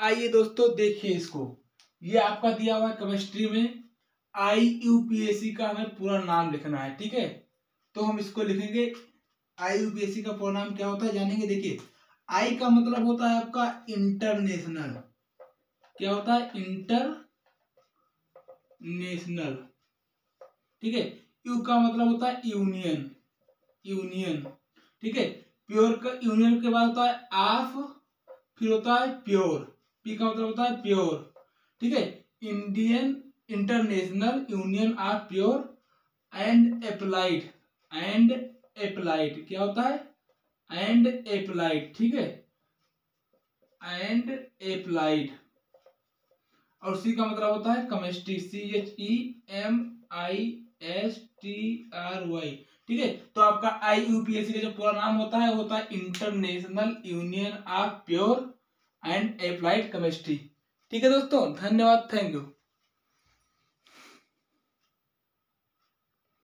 आइए दोस्तों देखिए इसको, ये आपका दिया हुआ है केमिस्ट्री में। IUPAC का हमें पूरा नाम लिखना है, ठीक है। तो हम इसको लिखेंगे। IUPAC का पूरा नाम क्या होता है जानेंगे। देखिए, आई का मतलब होता है आपका इंटरनेशनल। क्या होता है? इंटरनेशनल, ठीक है। यू का मतलब होता है यूनियन, यूनियन, ठीक है। प्योर का यूनियन के बाद होता है ऑफ, फिर होता है प्योर। पी का मतलब होता है प्योर, ठीक है। Indian International Union of Pure and Applied, and applied क्या होता है? एंड अप्लाइड, ठीक है। And applied. और सी का मतलब होता है केमिस्ट्री, CHEMISTRY, ठीक है। तो आपका IUPAC का जो पूरा नाम होता है वो होता है International Union of Pure and Applied Chemistry. ठीक है दोस्तों, धन्यवाद, थैंक यू।